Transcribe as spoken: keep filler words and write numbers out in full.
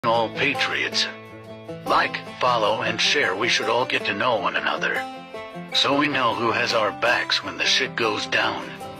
all patriots. Like, follow, and share. We should all get to know one another, so we know who has our backs when the shit goes down.